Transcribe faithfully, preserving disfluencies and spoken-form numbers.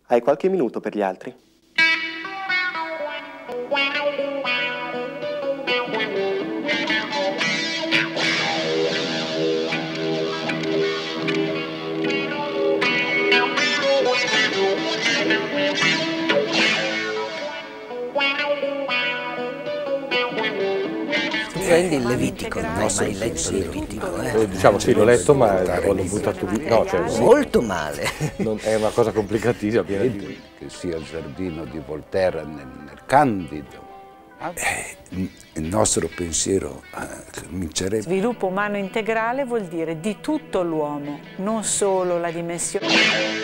Hai qualche minuto per gli altri? Prendi il Levitico, non hai mai letto il Levitico, eh? Eh, diciamo sì, l'ho letto, ma l'ho buttato via. No, cioè, sì. Molto male. Non, è una cosa complicatissima, piena di... Che sia il giardino di Voltaire nel, nel Candido. Eh, il nostro pensiero eh, comincerebbe. Sviluppo umano integrale vuol dire di tutto l'uomo, non solo la dimensione.